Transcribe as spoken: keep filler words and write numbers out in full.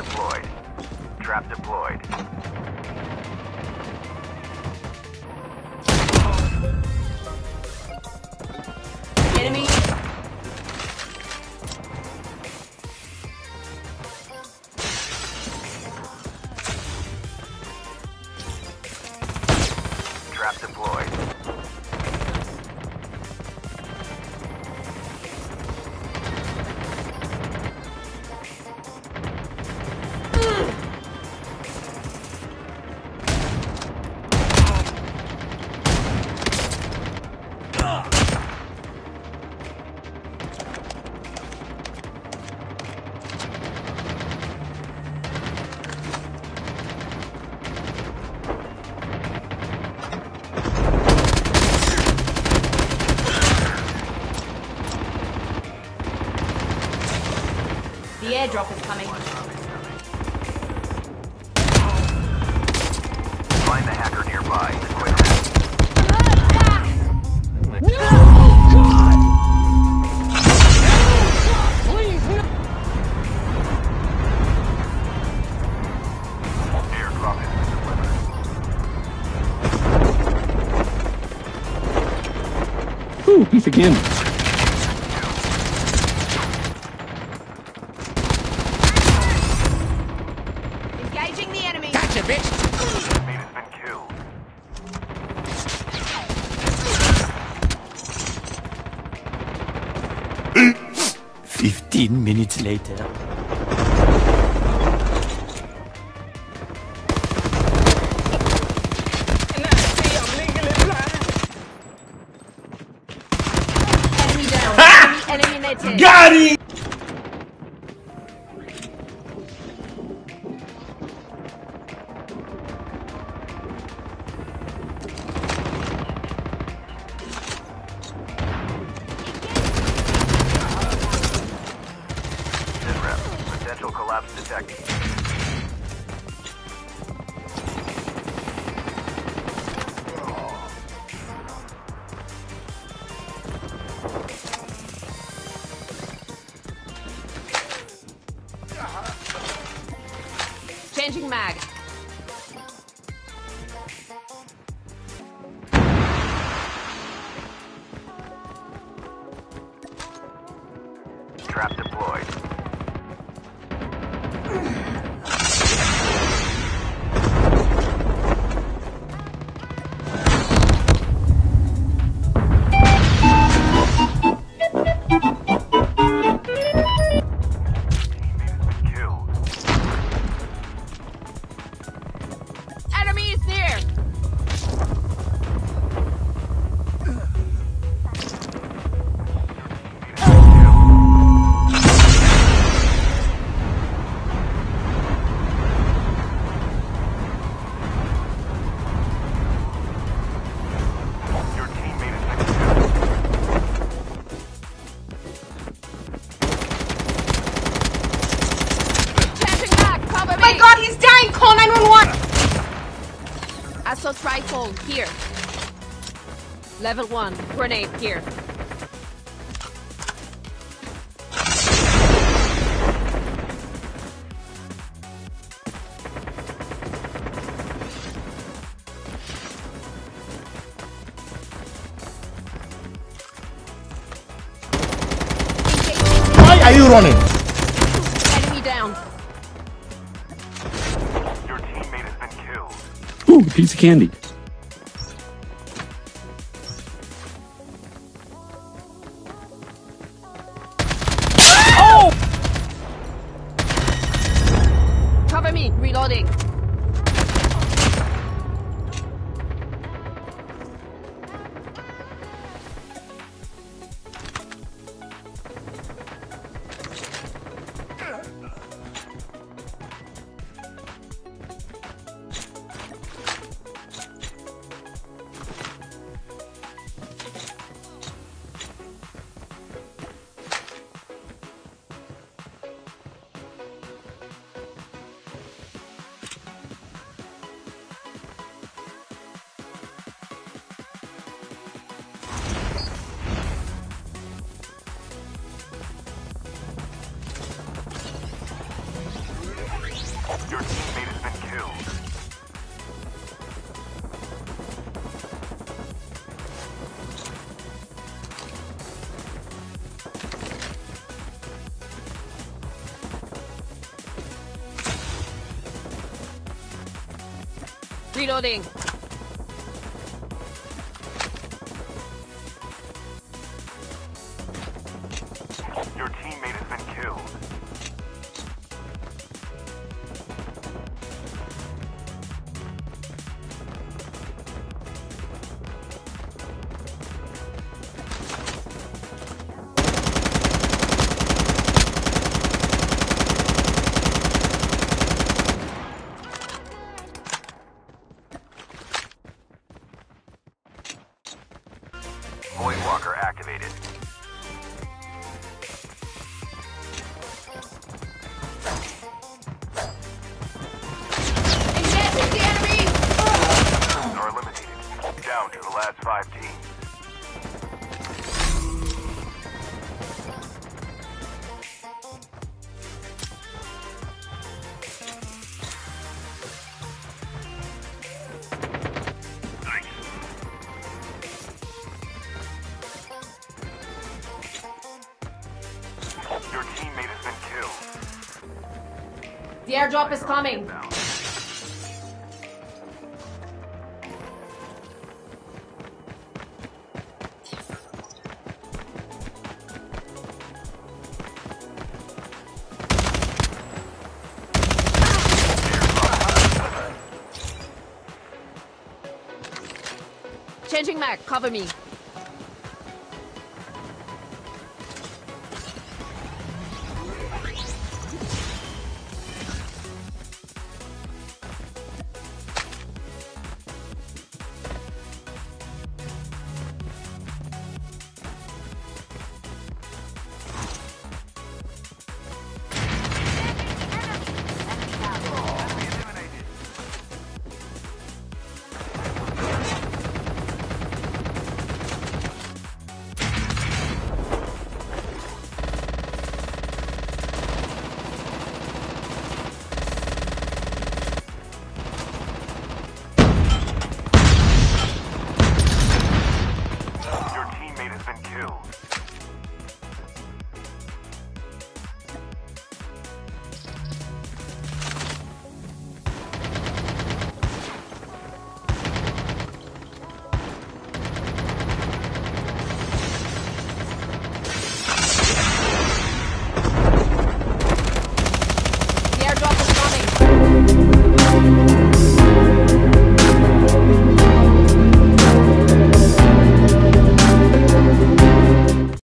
deployed. Trap deployed. Enemy. Trap deployed. The airdrop is coming. Find the hacker nearby. Quick. Airdrop has been delivered. Ooh, piece of candy. Engaging the enemy. Gotcha, bitch! Mate has been killed. Fifteen minutes later. Enemy down. Enemy eliminated. Got it! Rep. Potential collapse detected. Changing mag. Trap deployed. Killed. Enemy is near. Your teammate has been killed. Changing mag. Cover me. My God, he's dying. Call nine one one. Assault rifle here. Level one. Grenade here. Why are you running? Enemy down. Your teammate has been killed. Ooh, piece of candy. Cover me. Reloading. Reloading. Your teammate has been killed. Void Walker activated. Engaging the enemy! Are eliminated. Down to the last five teams. Your teammate has been killed. The airdrop is coming. Changing mag, cover me. Your teammate has been killed.